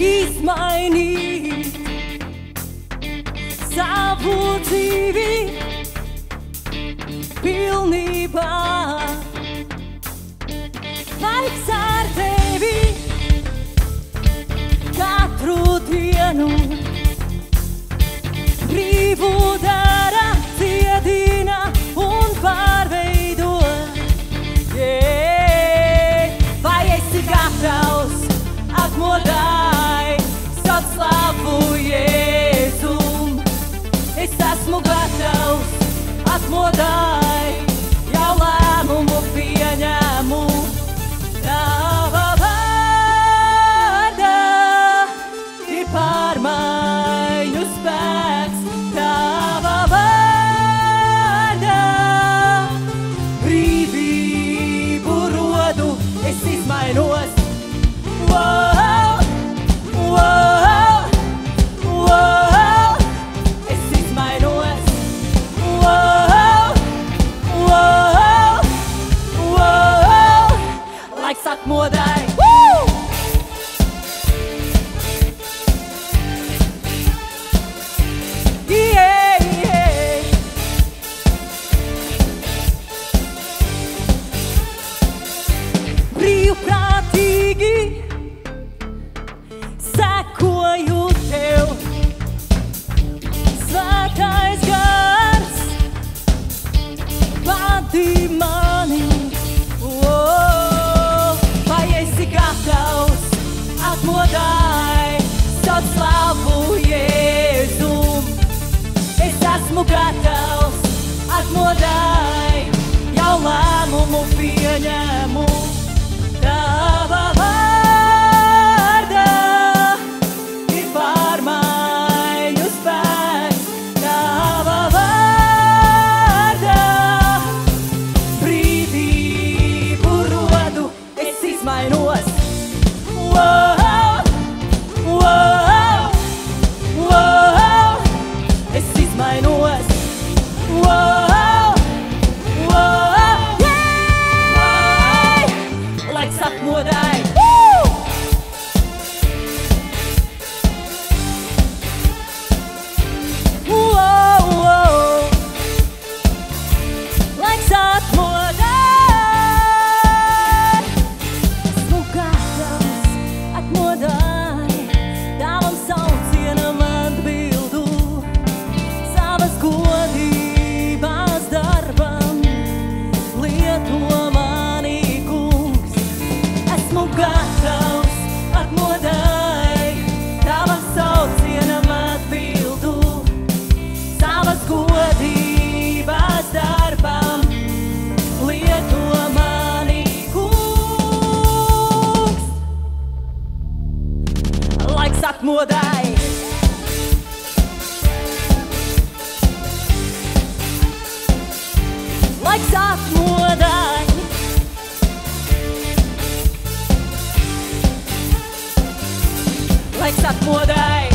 izmainīt savu dzīvi pilnībā. Laiks ar tevi katru dienu brīvu dara, dziedina un pārveido. Vai esi gatavs atmodai savu slavu Jēzum? Es esmu gatavs atmodai, jau lēmumu pieņemu. Tava vārda ir pārmaiņu spēks. Tava vārda brīvību rodu, es izmainos. Wow, wow, wow, es izmainos. Wow, wow, wow, laiks atmodai. Brīvprātīgi sekoju tev, Svētais Gars, vadi mani. Vai esi gatavs atmodai savu slavu Jēzum? Es esmu gatavs atmodai, jau lēmumu pieņemu. Tava vārda ir pārmaiņu spēks. Tava vārda brīvību rodu, es izmainos. Wow, wow, wow, es izmainos. Wow, wow, yeah! Laiks atmodai. Wow, wow, laiks atmodai. Esmu gatavs atmodai, tavam saucienam atbildu, savas godības darbam lieto mani kungs. Esmu gatavs atmodai, tavam saucienam atbildu, savas godības darbam lieto mani kungs. Laiks atmodai. Laiks atmodai. Laiks atmodai.